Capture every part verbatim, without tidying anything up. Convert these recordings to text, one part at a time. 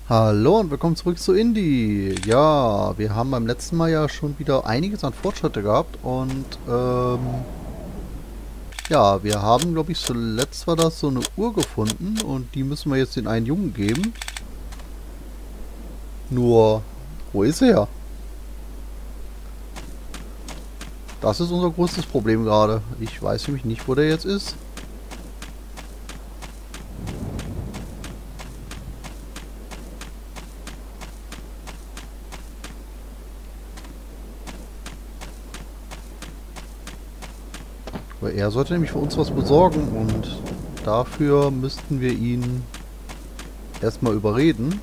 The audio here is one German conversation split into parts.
Hallo und willkommen zurück zu Indie. Ja, wir haben beim letzten Mal ja schon wieder einiges an Fortschritte gehabt und ähm, ja, wir haben, glaube ich, zuletzt war das so eine Uhr gefunden und die müssen wir jetzt den einen Jungen geben. Nur, wo ist er? Das ist unser größtes Problem gerade. Ich weiß nämlich nicht, wo der jetzt ist. Weil er sollte nämlich für uns was besorgen und dafür müssten wir ihn erstmal überreden.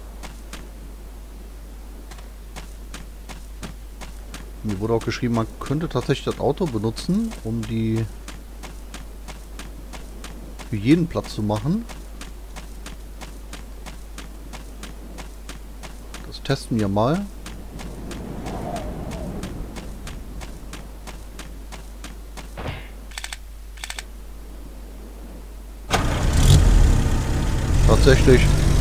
Mir wurde auch geschrieben, man könnte tatsächlich das Auto benutzen, um die für jeden Platz zu machen. Das testen wir mal. Tatsächlich.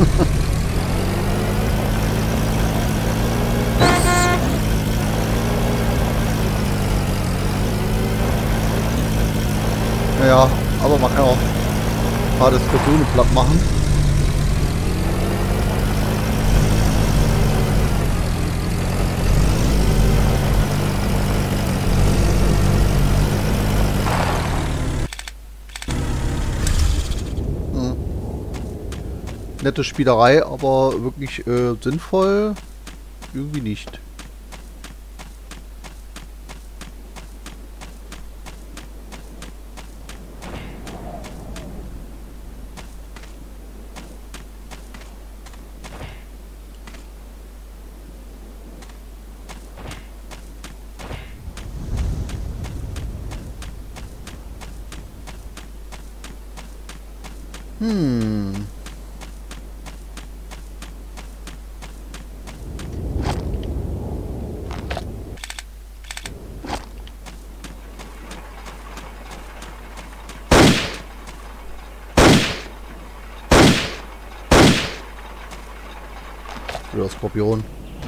Ja, aber man kann auch ein paar Diskussionen platt machen. Hm. Nette Spielerei, aber wirklich äh, sinnvoll irgendwie nicht. Hm. Oder Skorpion.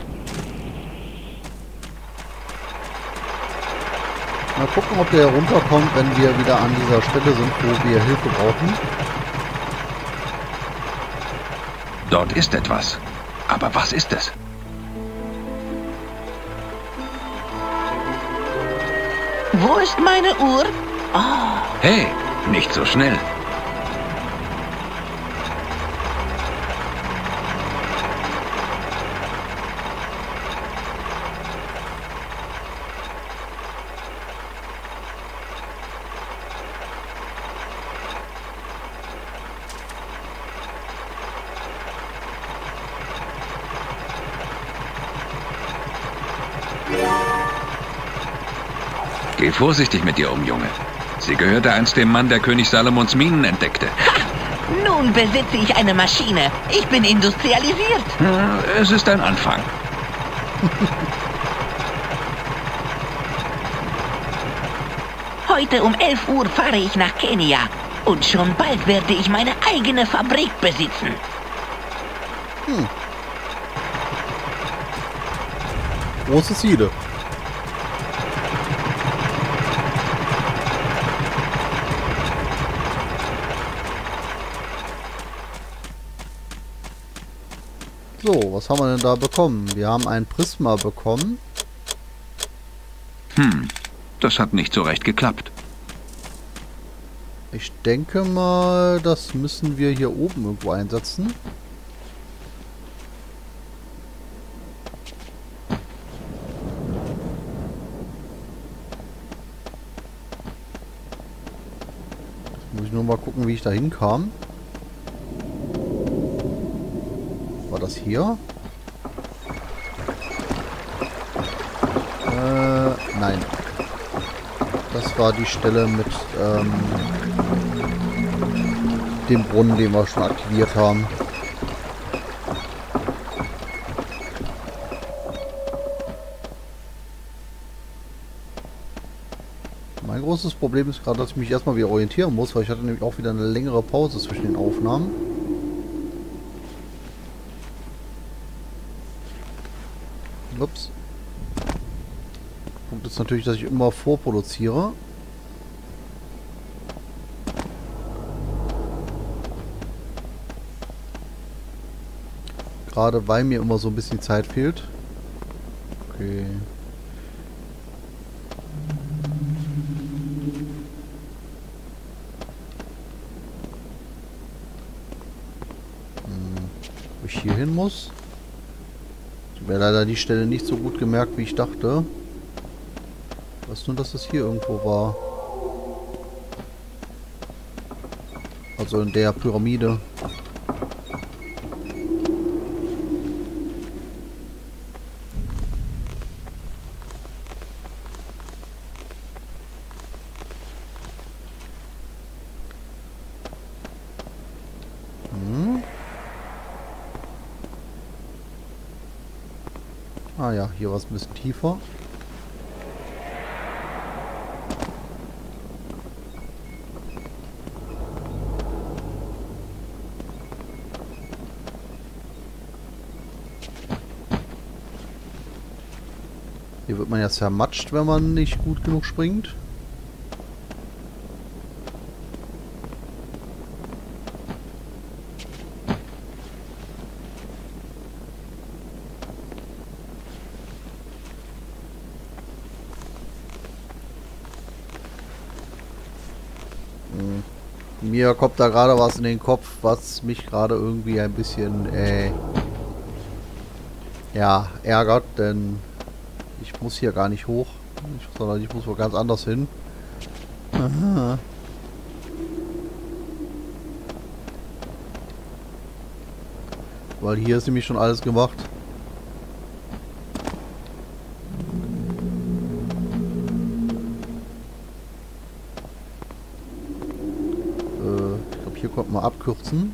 Mal gucken, ob der runterkommt, wenn wir wieder an dieser Stelle sind, wo wir Hilfe brauchen. Dort ist etwas. Aber was ist es? Wo ist meine Uhr? Oh, Hey, nicht so schnell. Geh vorsichtig mit ihr um, Junge. Sie gehörte einst dem Mann, der König Salomons Minen entdeckte. nun besitze ich eine Maschine. Ich bin industrialisiert. Hm, Es ist ein Anfang. Heute um elf Uhr fahre ich nach Kenia. Und schon bald werde ich meine eigene Fabrik besitzen. Hm. Große Ziele. So, was haben wir denn da bekommen? Wir haben ein Prisma bekommen. Hm, das hat nicht so recht geklappt. Ich denke mal, das müssen wir hier oben irgendwo einsetzen. Muss ich nur mal gucken, wie ich da hinkam. War das hier? Äh, nein. Das war die Stelle mit ähm, dem Brunnen, den wir schon aktiviert haben. Mein großes Problem ist gerade, dass ich mich erstmal wieder orientieren muss, weil ich hatte nämlich auch wieder eine längere Pause zwischen den Aufnahmen. Ups. Punkt ist natürlich, dass ich immer vorproduziere. Gerade weil mir immer so ein bisschen Zeit fehlt. Okay. Hm. Wo ich hier hin muss. Ich habe mir leider die Stelle nicht so gut gemerkt, wie ich dachte. Ich weiß nur, dass das hier irgendwo war. Also in der Pyramide. Ah ja, hier war es ein bisschen tiefer. Hier wird man ja zermatscht, wenn man nicht gut genug springt. Mir kommt da gerade was in den Kopf, was mich gerade irgendwie ein bisschen äh, ja, ärgert, denn ich muss hier gar nicht hoch, ich, sondern ich muss wo ganz anders hin. Aha. Weil hier ist nämlich schon alles gemacht. Hier kommt man abkürzen.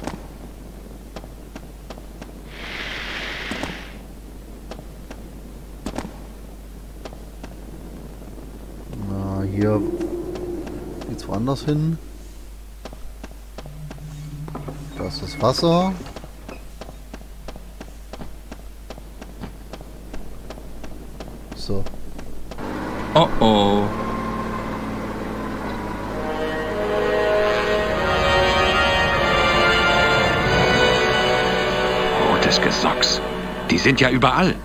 Na, hier geht's woanders hin. Da ist das Wasser. So. Oh oh. Gesocks. Die sind ja überall.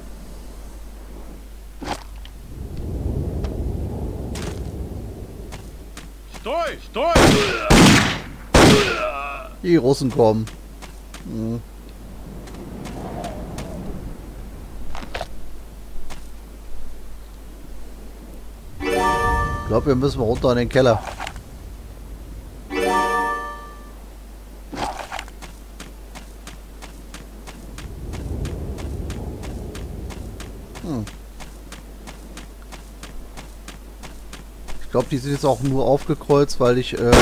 Sтой, sтой! Die Russen kommen. Hm. Ich glaube, wir müssen runter in den Keller. Ich glaube, die sind jetzt auch nur aufgekreuzt, weil ich äh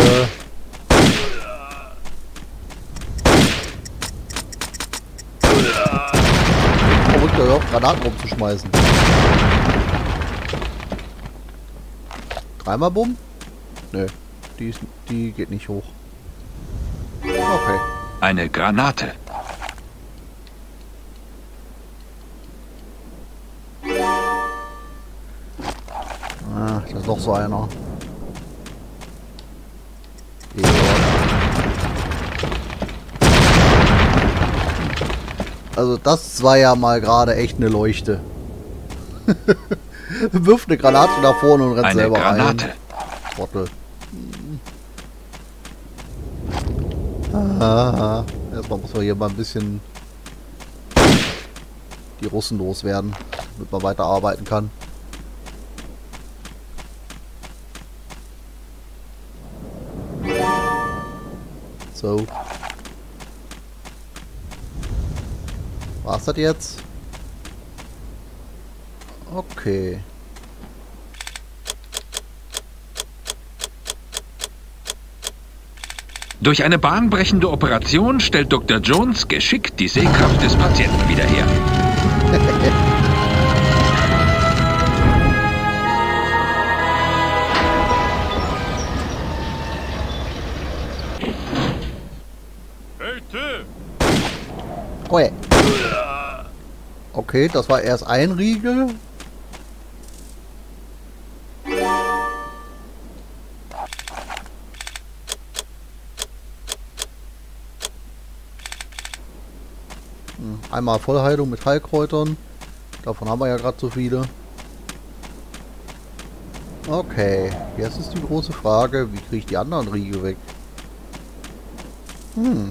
verrückt, da auch Granaten rumzuschmeißen. Dreimal Bumm? Nö, die, ist, die geht nicht hoch. Okay. Eine Granate. Ah, da ist noch so einer. Ja. Also das war ja mal gerade echt eine Leuchte. Wirft eine Granate nach vorne und rennt eine selber Granate. rein. Trottel. Ah, erstmal muss man hier mal ein bisschen die Russen loswerden, damit man weiterarbeiten kann. So. War's das jetzt? Okay. Durch eine bahnbrechende Operation stellt Doktor Jones geschickt die Sehkraft des Patienten wieder her. Эй, ты! Oi. Okay, das war erst ein Riegel. Hm, einmal Vollheilung mit Heilkräutern. Davon haben wir ja gerade so viele. Okay, jetzt ist die große Frage, wie kriege ich die anderen Riegel weg? Hm.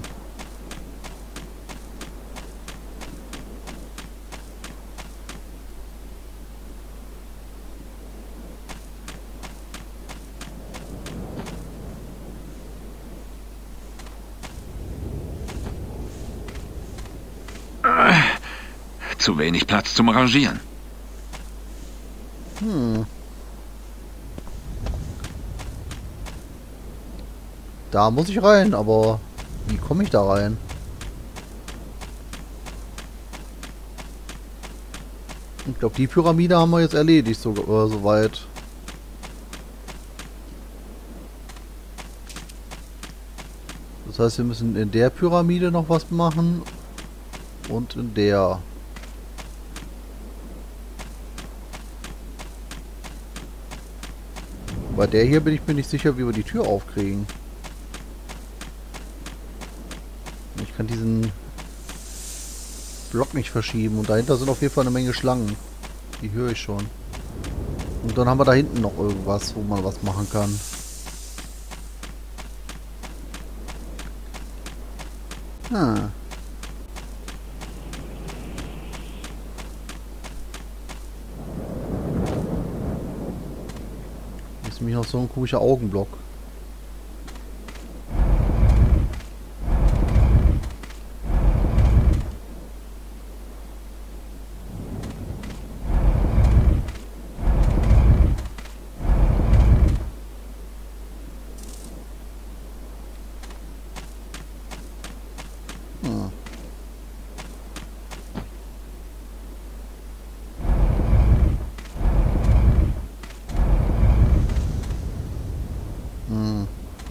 Zu wenig Platz zum Rangieren. Hm. Da muss ich rein, aber wie komme ich da rein? Ich glaube, die Pyramide haben wir jetzt erledigt, so, äh, soweit. Das heißt, wir müssen in der Pyramide noch was machen und in der. Bei der hier bin ich mir nicht sicher, wie wir die Tür aufkriegen. Ich kann diesen Block nicht verschieben und dahinter sind auf jeden Fall eine Menge Schlangen. Die höre ich schon. Und dann haben wir da hinten noch irgendwas, wo man was machen kann. Ah. Ist nämlich noch so ein komischer Augenblock. Hm. Hm.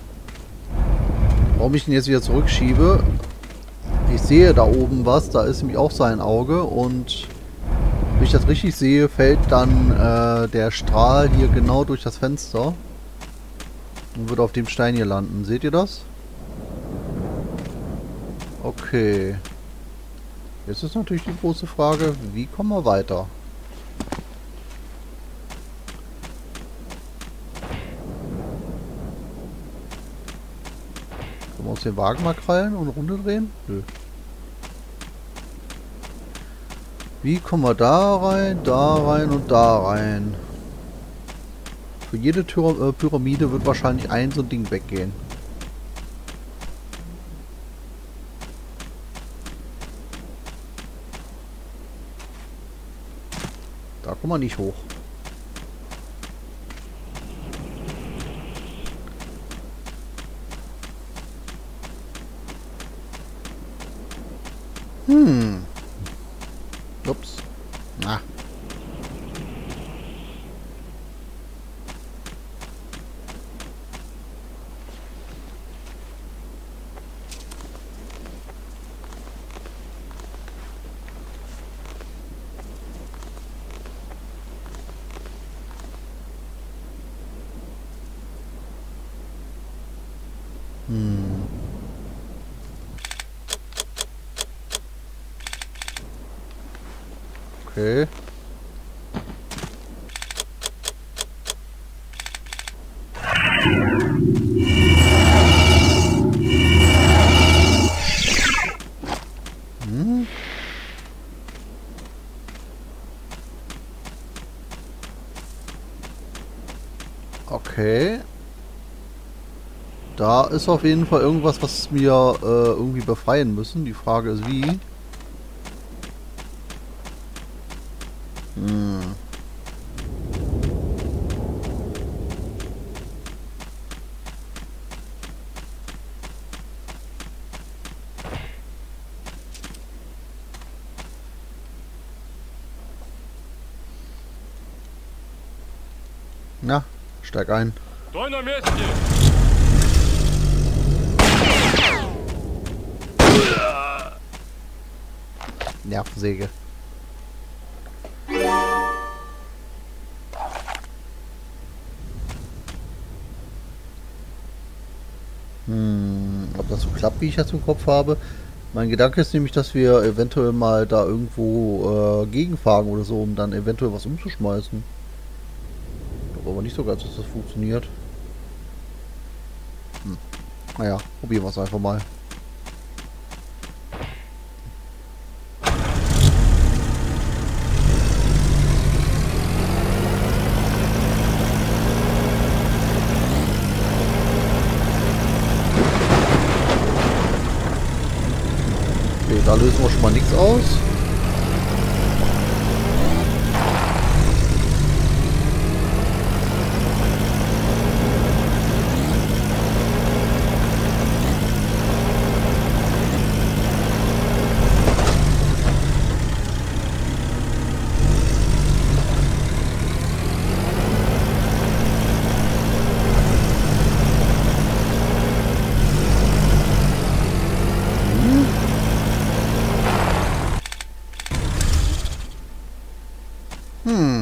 Warum ich ihn jetzt wieder zurückschiebe? Ich sehe da oben was, da ist nämlich auch sein Auge und wenn ich das richtig sehe, fällt dann äh, der Strahl hier genau durch das Fenster und wird auf dem Stein hier landen. Seht ihr das? Okay. Jetzt ist natürlich die große Frage, wie kommen wir weiter? Können wir uns den Wagen mal krallen und eine Runde drehen? Nö. Wie kommen wir da rein, da rein und da rein? Für jede Tür, äh, Pyramide wird wahrscheinlich ein so ein Ding weggehen. Da kommen wir nicht hoch. Hm. Ups. Na. Hm. Okay. Hm. Okay. Da ist auf jeden Fall irgendwas, was wir äh, irgendwie befreien müssen. Die Frage ist wie. Hm. Na, steig ein. Стой на месте! Nervensäge. Ob das so klappt, wie ich das im Kopf habe. Mein Gedanke ist nämlich, dass wir eventuell mal da irgendwo äh, gegenfahren oder so, um dann eventuell was umzuschmeißen. Ich glaube aber nicht so ganz, dass das funktioniert. Hm. Naja, probieren wir es einfach mal. Okay, da lösen wir schon mal nichts aus. Hm.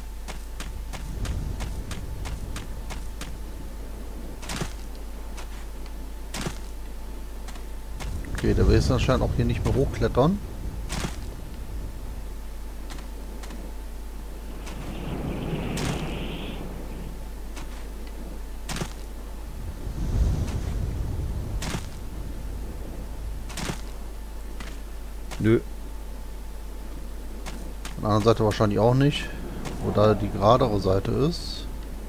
Okay, der will jetzt anscheinend auch hier nicht mehr hochklettern. Nö. Von der anderen Seite wahrscheinlich auch nicht. Wo da die geradere Seite ist.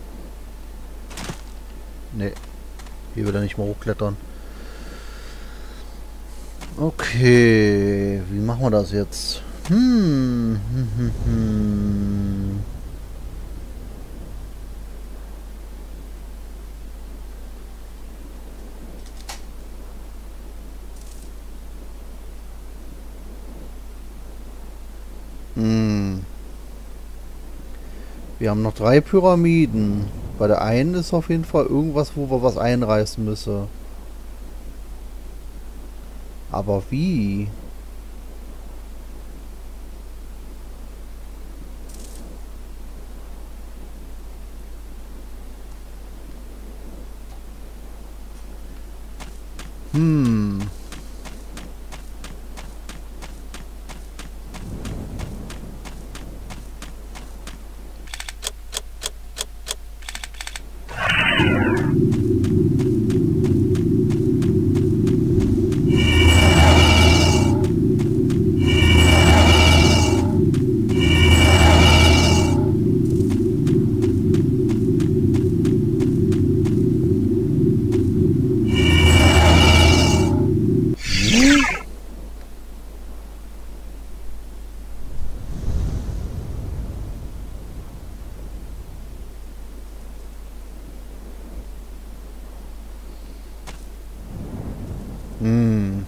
Ne. Hier will er nicht mal hochklettern. Okay. Wie machen wir das jetzt? Hm. Hm, hm, hm. Hm. Wir haben noch drei Pyramiden. Bei der einen ist auf jeden Fall irgendwas, wo wir was einreißen müssen. Aber wie? Hm. Hm.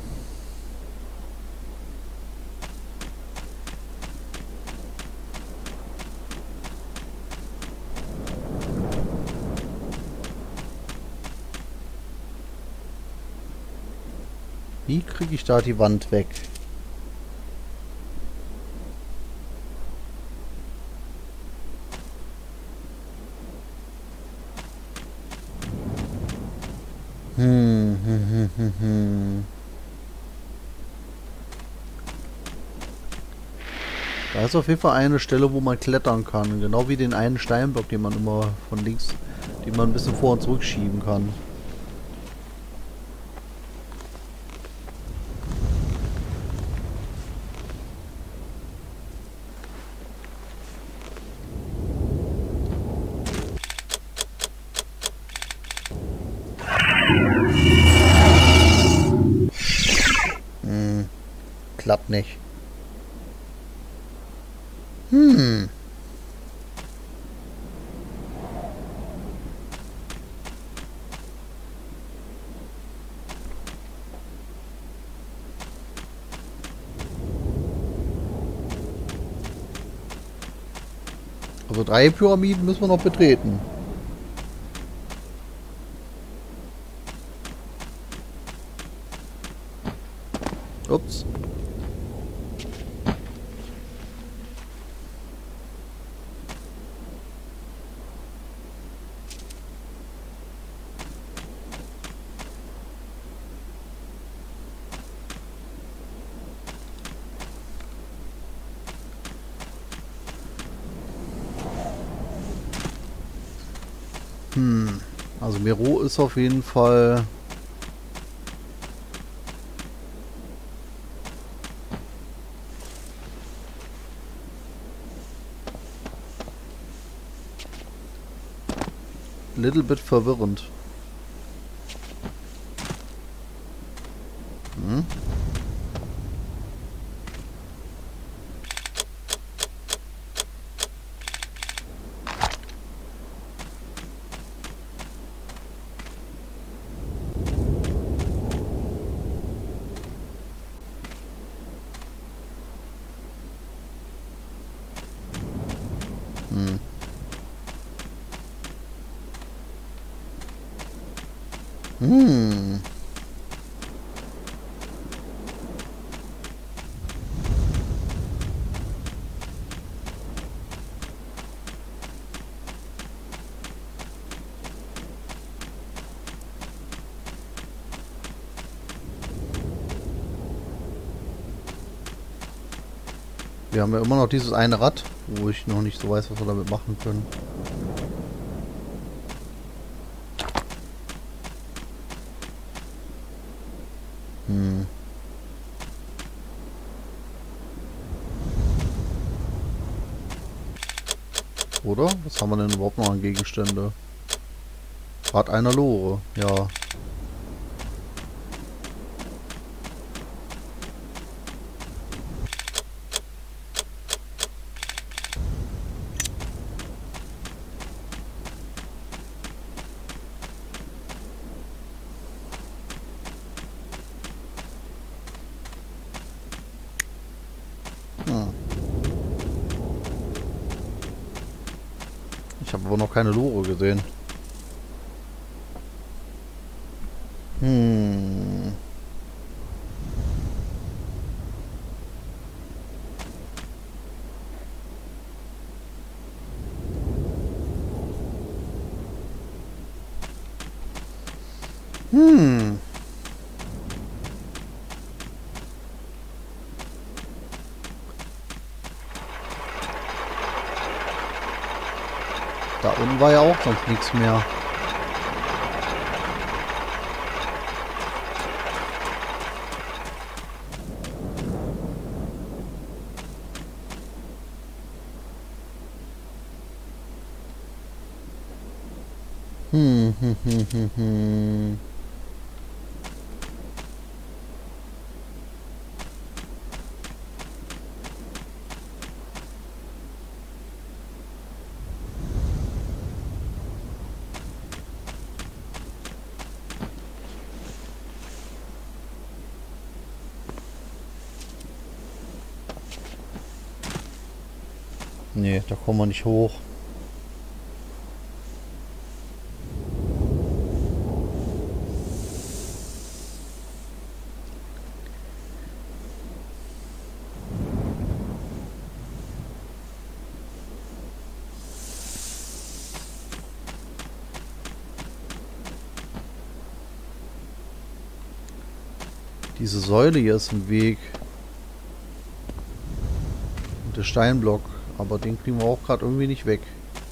Wie kriege ich da die Wand weg? Hm, hm, hm, hm, hm. Da ist auf jeden Fall eine Stelle, wo man klettern kann. Genau wie den einen Steinblock, den man immer von links, den man ein bisschen vor und zurück schieben kann. Hm, klappt nicht. Hm. Also drei Pyramiden müssen wir noch betreten. Ups. Hm. Also Mero ist auf jeden Fall... little bit verwirrend. Hm. Hm. Hm. Wir haben ja immer noch dieses eine Rad, wo ich noch nicht so weiß, was wir damit machen können. Hm. Oder? Was haben wir denn überhaupt noch an Gegenstände? Rad einer Lore, ja. Hm. Ich habe aber noch keine Lore gesehen. Hm. Hm. Da unten war ja auch sonst nichts mehr. Hm, hm, hm, hm, hm. Nee, da kommen wir nicht hoch. Diese Säule hier ist im Weg. Und der Steinblock. Aber den kriegen wir auch gerade irgendwie nicht weg.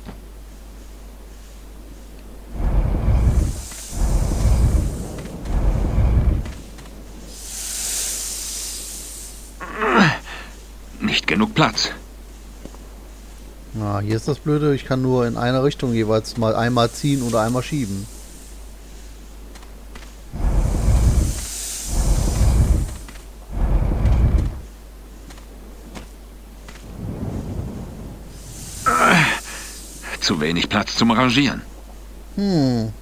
Nicht genug Platz. Na, hier ist das Blöde. Ich kann nur in einer Richtung jeweils mal einmal ziehen oder einmal schieben. Zu wenig Platz zum Rangieren. Hm.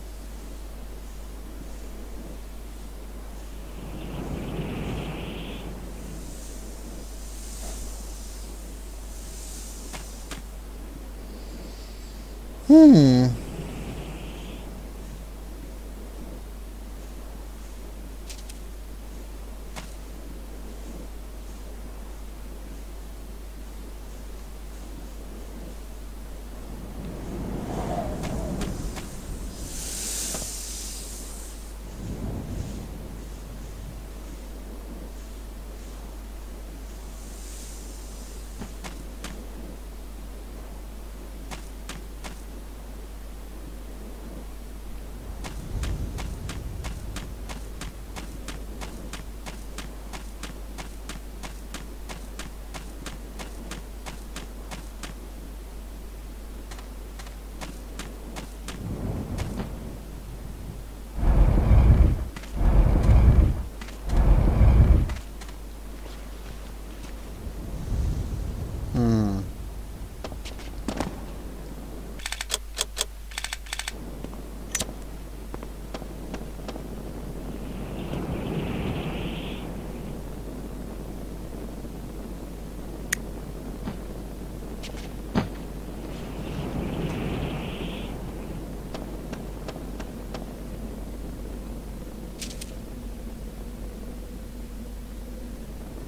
Hm.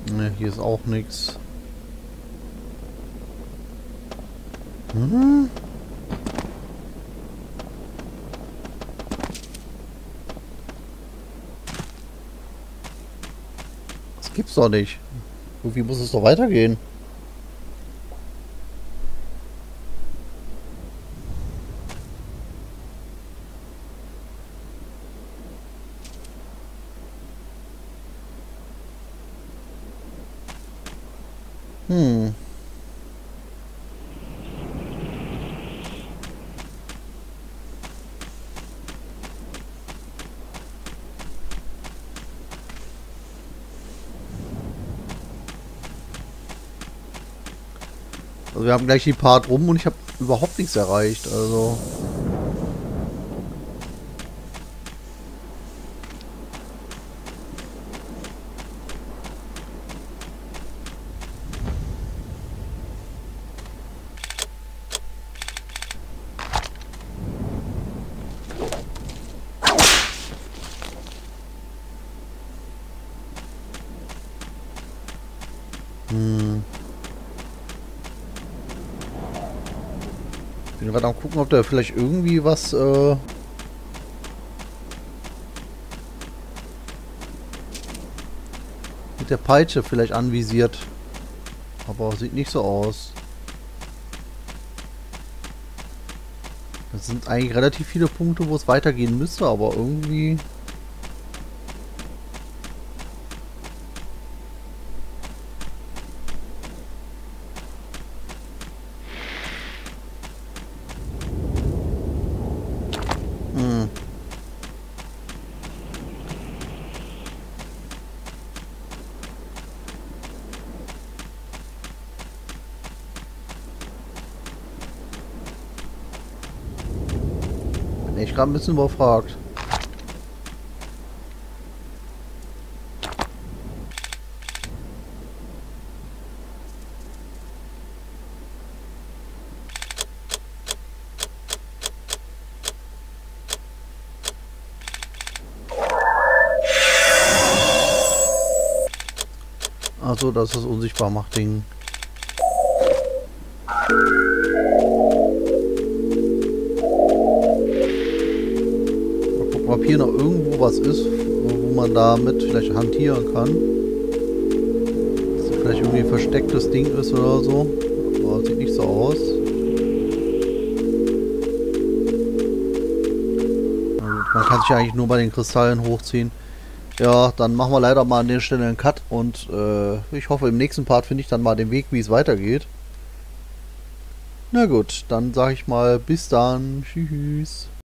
Ne, hier ist auch nichts. Hm? Das gibt's doch nicht. Irgendwie muss es doch weitergehen. Hm. Also wir haben gleich die Part rum und ich habe überhaupt nichts erreicht. Also hm. Ich bin gerade am gucken, ob da vielleicht irgendwie was äh mit der Peitsche vielleicht anvisiert. Aber sieht nicht so aus. Das sind eigentlich relativ viele Punkte, wo es weitergehen müsste, aber irgendwie... Hm. Bin echt gerade ein bisschen überfragt. Also das ist das Unsichtbar-Macht-Ding. Mal gucken, ob hier noch irgendwo was ist, wo man damit vielleicht hantieren kann. Dass das vielleicht irgendwie ein verstecktes Ding ist oder so. Aber sieht nicht so aus. Man kann sich eigentlich nur bei den Kristallen hochziehen. Ja, dann machen wir leider mal an der Stelle einen Cut und äh, ich hoffe, im nächsten Part finde ich dann mal den Weg, wie es weitergeht. Na gut, dann sage ich mal bis dann. Tschüss.